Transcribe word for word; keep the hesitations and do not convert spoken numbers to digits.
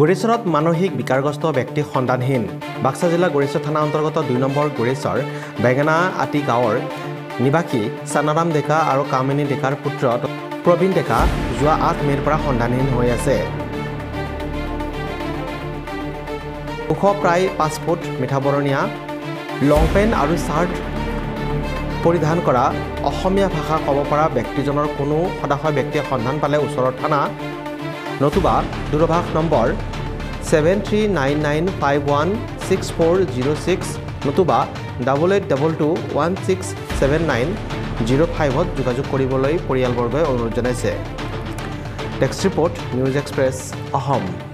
গড়েশ্বৰত মানসিক বিকাৰগ্ৰস্ত ব্যক্তি সন্ধানহীন বাক্সা জিলা গড়েশ্বৰ থানা অন্তৰ্গত দুই নম্বৰ গড়েশ্বৰ বেঙেনা আটি গাঁৱৰ নিবাসী চানাৰাম ডেকা আৰু কামিনী ডেকাৰ পুত্ৰ প্ৰবীণ ডেকা যোৱা আঠ মে'ৰ পৰা সন্ধানহীন হৈ আছে। ওখ প্ৰায় পাঁচ ফুট মিঠাবৰণীয়া লং পেণ্ট আৰু চাৰ্ট পৰিধান কৰা অসমীয়া ভাষা ক'ব পৰা ব্যক্তিজনৰ কোনো সদাশয় ব্যক্তিয়ে সন্ধান পালে ওচৰৰ থানা নতুবা দূৰভাষ number seven three nine nine five one six four zero' six নতুবা double eight double two one six seven nine zero' ফাইভত যোগাযোগ কৰিবলৈ পৰিয়ালবৰ্গই অনুৰোধ জনাইছে। Desk report news express Assam.